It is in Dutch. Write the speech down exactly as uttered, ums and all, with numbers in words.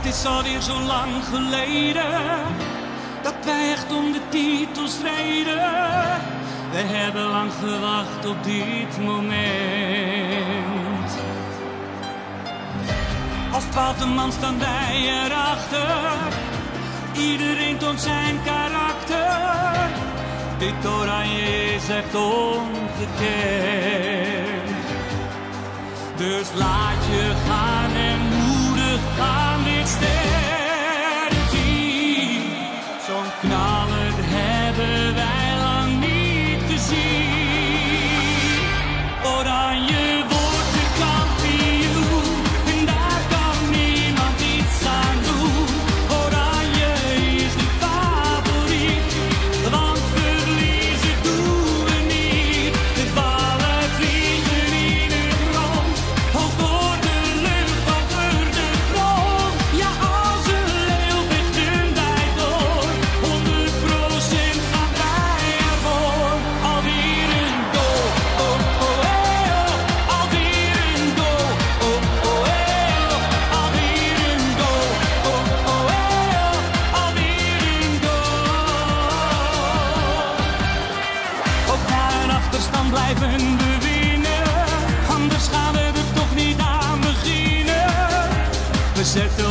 is alweer zo lang geleden dat wij echt om de titel streden. We hebben lang gewacht op dit moment. Als twaalfde man staan wij erachter. Iedereen toont zijn karakter. Dit oranje is echt ongekend. Dus laat je gaan en moedig gaan dit sterrenteam. Zo'n knaller hebben wij lang niet gezien. Oranje wordt de kampioen en daar kan niemand iets aan doen. Oranje is de favoriet, want verliezen doen we niet. De ballen vliegen in het rond, hoog door de lucht over de grond. Ja, als een leeuw vechten wij door, honderd procent gaan wij ervoor. Alweer een goal, oh oh hey oh, alweer een goal, oh oh hey oh, alweer een goal, oh oh hey oh, alweer een goal. Ook na een achterstand blijven we winnen, anders gaan we er toch niet aan beginnen. We zetten